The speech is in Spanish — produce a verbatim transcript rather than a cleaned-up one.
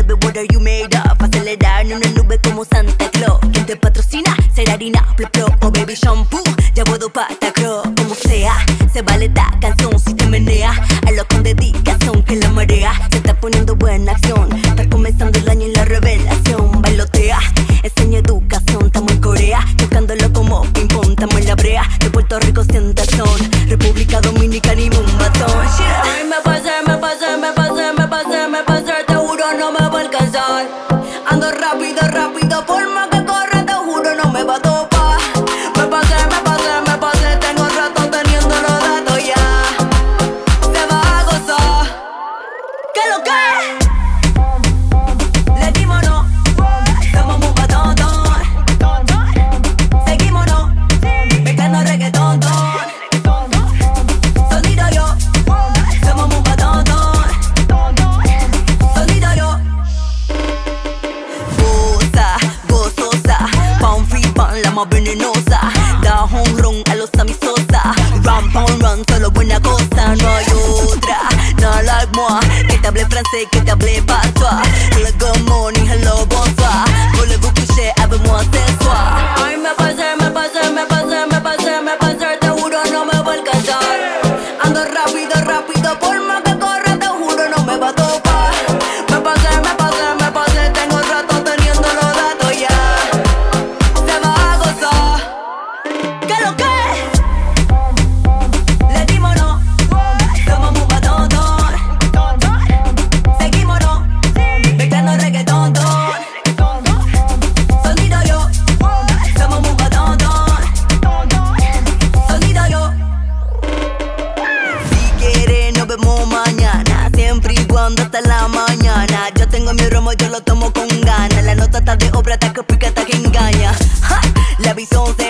baby, what are you made of? Acelerar en una nube como Santa Claus. ¿Quién te patrocina? Será harina, plop plop. Oh baby, shampoo, llevo dos patas, creo. Como sea, se vale esta canción si te menea. Hazlo con dedicación que la marea se está poniendo buena acción. Está comenzando el año y la revelación. Bailotea, enseña educación. Estamos en Corea, tocándolo como ping pong. Estamos en la brea, de Puerto Rico tentación. República Dominicana y un batón. Ay, me pasé, me pasé, me pasé, me pasé, me pasé. Te juro no me va a alcanzar. Ando rápido, rápido, por más que corra, te juro no me va a topar. Me pasé, me pasé, me pasé. Tengo rato teniendo los datos ya. Se va a gozar. ¿Qué lo que? Le dimos no. Somos un batón, seguimos no. Mezclando reggaetón, sonido yo. Somos un batón, sonido yo. Goza, gozosa, pound free pan, la más venenosa. Da home run a los amistosa. Run, pound, run, solo buena cosa. No hay otra, no like moi. Que te hable francés, que te hable patois. Hello, good morning, hello, bonsoir. Voulez-vous coucher avec moi ce soir? Ay, me pasé, me pasé, me pasé, me pasé, me pasé. Te juro no me va a alcanzar. Ando rápido, rápido, por más que corra, te juro no me va a topar. Me pasé, me pasé, me pasé. Tengo rato teniendo los datos ya. Se va a gozar. ¿Qué lo que? Le dimos no. Somos un batón, seguimos no. Mezclando reggaetón, sonido yo. Somos un batón, sonido yo. Si quieres nos vemos mañana, siempre y cuando hasta la mañana. Yo tengo mi romo, yo lo tomo con ganas. La nota está de obra, está que pica, está que engaña. ¡Ja! La visión se